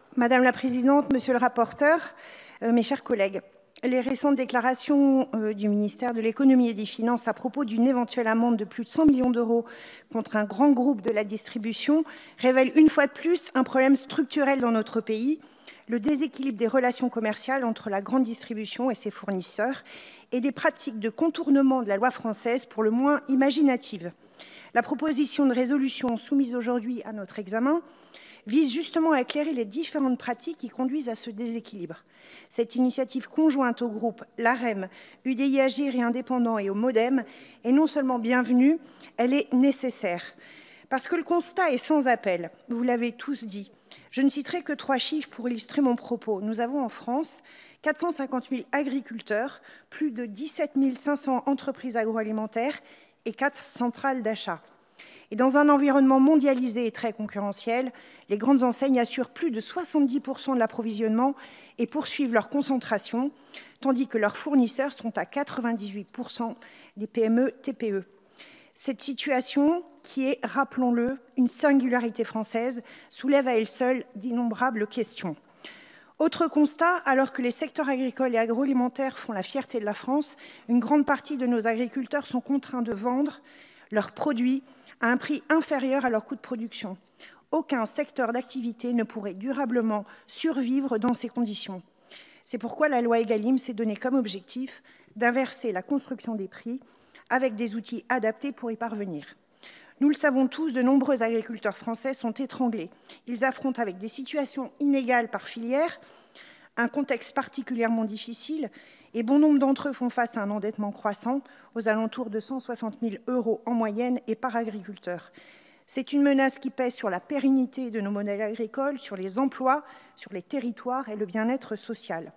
Madame la Présidente, Monsieur le rapporteur, mes chers collègues, les récentes déclarations du ministère de l'Économie et des Finances à propos d'une éventuelle amende de plus de 100 millions d'euros contre un grand groupe de la distribution révèlent une fois de plus un problème structurel dans notre pays, le déséquilibre des relations commerciales entre la grande distribution et ses fournisseurs et des pratiques de contournement de la loi française pour le moins imaginatives. La proposition de résolution soumise aujourd'hui à notre examen vise justement à éclairer les différentes pratiques qui conduisent à ce déséquilibre. Cette initiative conjointe au groupe l'AREM, UDI Agir et Indépendants et au MODEM est non seulement bienvenue, elle est nécessaire. Parce que le constat est sans appel, vous l'avez tous dit. Je ne citerai que 3 chiffres pour illustrer mon propos. Nous avons en France 450 000 agriculteurs, plus de 17 500 entreprises agroalimentaires et 4 centrales d'achat. Et dans un environnement mondialisé et très concurrentiel, les grandes enseignes assurent plus de 70% de l'approvisionnement et poursuivent leur concentration, tandis que leurs fournisseurs sont à 98% des PME-TPE. Cette situation, qui est, rappelons-le, une singularité française, soulève à elle seule d'innombrables questions. Autre constat, alors que les secteurs agricoles et agroalimentaires font la fierté de la France, une grande partie de nos agriculteurs sont contraints de vendre leurs produits à un prix inférieur à leur coût de production. Aucun secteur d'activité ne pourrait durablement survivre dans ces conditions. C'est pourquoi la loi Egalim s'est donné comme objectif d'inverser la construction des prix avec des outils adaptés pour y parvenir. Nous le savons tous, de nombreux agriculteurs français sont étranglés. Ils affrontent avec des situations inégales par filière, un contexte particulièrement difficile, et bon nombre d'entre eux font face à un endettement croissant, aux alentours de 160 000 € en moyenne et par agriculteur. C'est une menace qui pèse sur la pérennité de nos modèles agricoles, sur les emplois, sur les territoires et le bien-être social.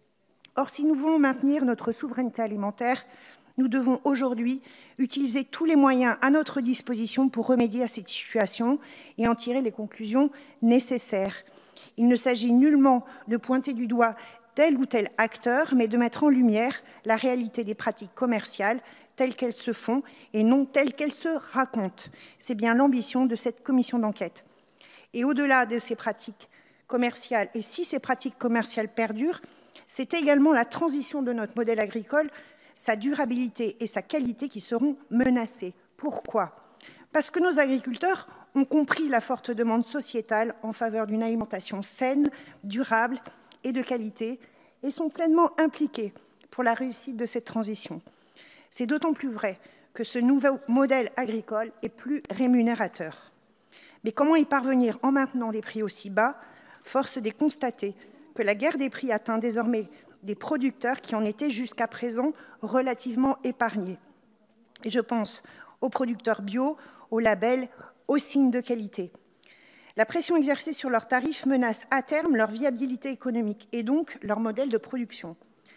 Or, si nous voulons maintenir notre souveraineté alimentaire, nous devons aujourd'hui utiliser tous les moyens à notre disposition pour remédier à cette situation et en tirer les conclusions nécessaires. Il ne s'agit nullement de pointer du doigt tel ou tel acteur, mais de mettre en lumière la réalité des pratiques commerciales telles qu'elles se font et non telles qu'elles se racontent. C'est bien l'ambition de cette commission d'enquête. Et au-delà de ces pratiques commerciales, et si ces pratiques commerciales perdurent, c'est également la transition de notre modèle agricole, sa durabilité et sa qualité qui seront menacées. Pourquoi ? Parce que nos agriculteurs ont compris la forte demande sociétale en faveur d'une alimentation saine, durable et de qualité et sont pleinement impliqués pour la réussite de cette transition. C'est d'autant plus vrai que ce nouveau modèle agricole est plus rémunérateur. Mais comment y parvenir en maintenant des prix aussi bas ? Force est de constater que la guerre des prix atteint désormais des producteurs qui en étaient jusqu'à présent relativement épargnés. Et je pense aux producteurs bio, aux labels, aux signes de qualité. La pression exercée sur leurs tarifs menace à terme leur viabilité économique et donc leur modèle de production.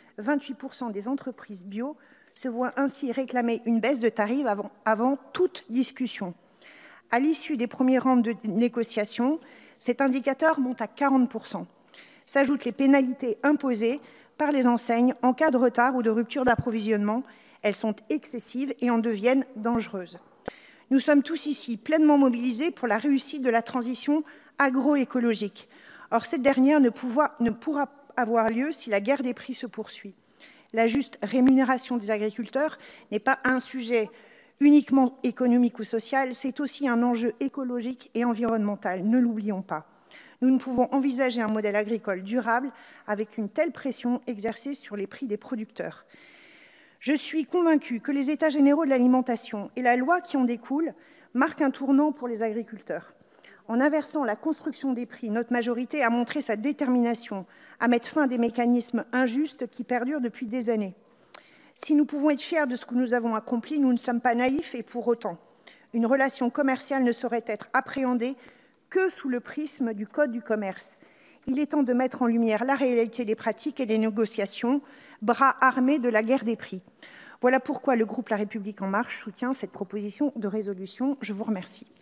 28% des entreprises bio se voient ainsi réclamer une baisse de tarifs avant toute discussion. À l'issue des premiers rounds de négociations, cet indicateur monte à 40%. S'ajoutent les pénalités imposées par les enseignes en cas de retard ou de rupture d'approvisionnement. Elles sont excessives et en deviennent dangereuses. Nous sommes tous ici pleinement mobilisés pour la réussite de la transition agroécologique. Or, cette dernière ne pourra avoir lieu si la guerre des prix se poursuit. La juste rémunération des agriculteurs n'est pas un sujet uniquement économique ou social, c'est aussi un enjeu écologique et environnemental, ne l'oublions pas. Nous ne pouvons envisager un modèle agricole durable avec une telle pression exercée sur les prix des producteurs. Je suis convaincue que les États généraux de l'alimentation et la loi qui en découle marquent un tournant pour les agriculteurs. En inversant la construction des prix, notre majorité a montré sa détermination à mettre fin à des mécanismes injustes qui perdurent depuis des années. Si nous pouvons être fiers de ce que nous avons accompli, nous ne sommes pas naïfs et pour autant, une relation commerciale ne saurait être appréhendée que sous le prisme du Code du commerce. Il est temps de mettre en lumière la réalité des pratiques et des négociations, bras armés de la guerre des prix. Voilà pourquoi le groupe La République En Marche soutient cette proposition de résolution. Je vous remercie.